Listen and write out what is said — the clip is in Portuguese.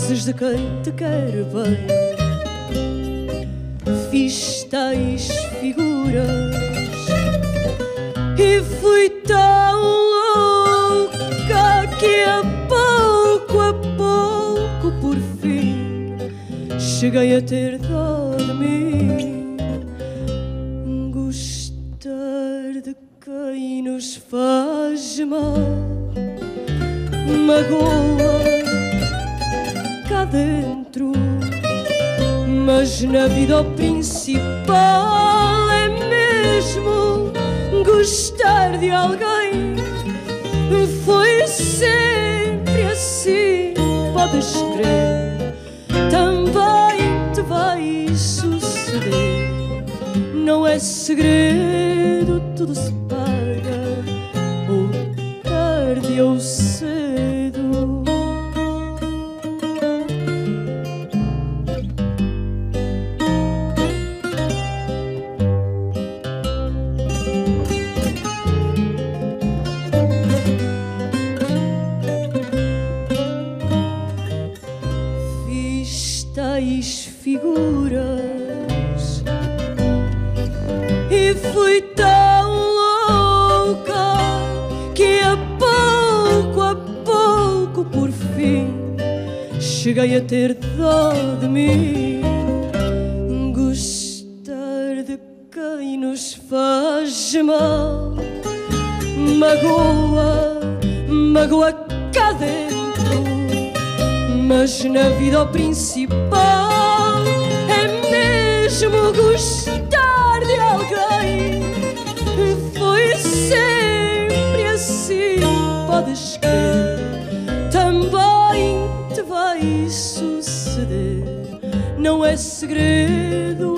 dizes de quem te quer bem. Fiz tais figuras e fui tão louca que a pouco, por fim, cheguei a ter dó de mim. Gostar de quem nos faz mal magoa cá dentro, mas na vida o principal é mesmo gostar de alguém. Foi sempre assim, podes crer, também te vai suceder. Não é segredo, tudo se paga, ou tarde ou cedo. Tais figuras e fui tão louca que a pouco, por fim, cheguei a ter dó de mim. Gostar de quem nos faz mal magoa cá dentro, mas na vida o principal é mesmo gostar de alguém. Foi sempre assim, podes crer, também te vai suceder. Não é segredo,